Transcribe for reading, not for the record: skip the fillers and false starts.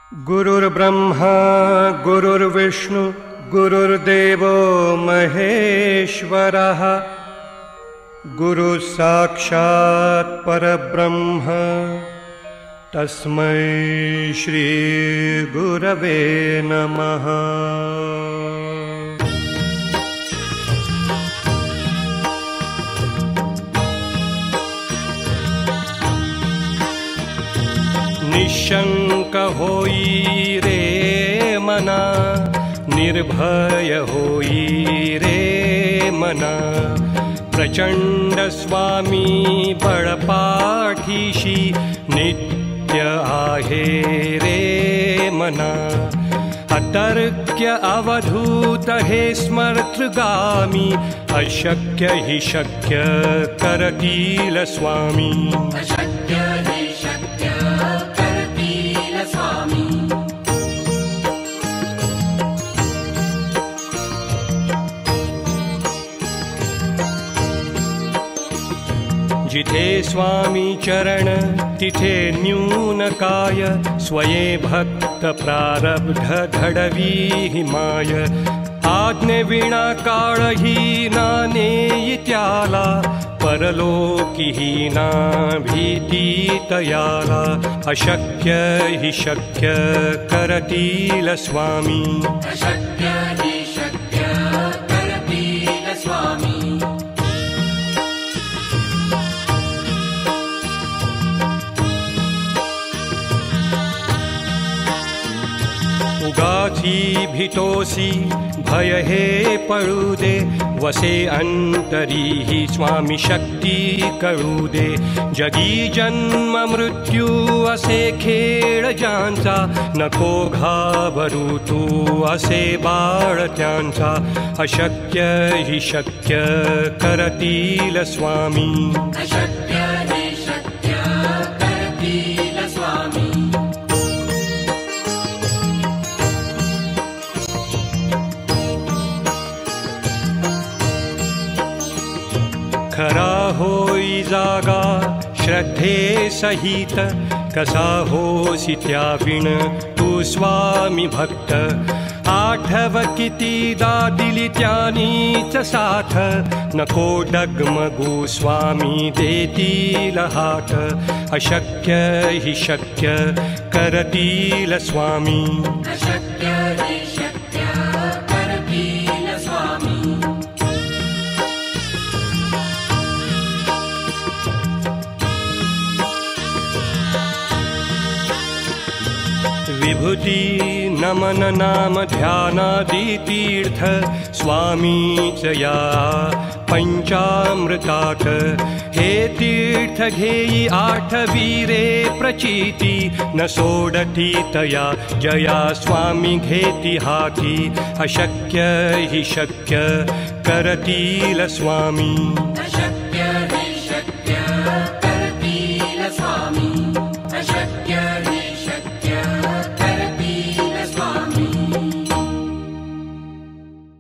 गुरुर्ब्रह्मा गुरुर्विष्णु गुरुर्देवो महेश्वरः गुरुः साक्षात् परब्रह्म तस्मै श्री गुरवे नमः। निशंक होई रे मना, निर्भय होई रे मना, प्रचंड स्वामी बळपाठीशी नित्य आहे रे मना। अतर्क्य अवधूत हे स्मर्तृगामी, अशक्य हि शक्य करतील स्वामी। अशक्य हि शक्य करतील स्वामी। जिथे स्वामी चरण तिथे न्यून काय, स्वये भक्त प्रारब्ध घडवी हिमाय। आज्ञे विना काळही नानेई त्याला, परलोकी ही ना भीती तयाला। अशक्य हि शक्य करतील स्वामी। अशक्य हि शक्य करतील स्वामी। उगाची भीतोसी भय हे पळू दे, वसे अंतरी ही स्वामी शक्ती कळू दे। जगी जन्म मृत्यू असे खेळ ज्यांचा, नको घाबरू तू असे बाळ त्यांचा। अशक्य हि शक्य करतील स्वामी। अशक्य हि शक्य करतील स्वामी। खरा होई जागा श्रद्धे सहित, कसा होसी त्याविण तू स्वामी भक्त। आठव कितीदा दिली त्यानीच साथ, नको डगमगू स्वामी देतील हात। अशक्य हि शक्य करतील स्वामी। अशक्य हि शक्य करतील स्वामी। विभूति नमन नाम ध्यानादि तीर्थ, स्वामीच या पंचामृतात। हे तीर्थ घेई आठवीरे प्रचिती, न सोडती तया जया स्वामी घेती हाती। अशक्य हि शक्य करतील स्वामी।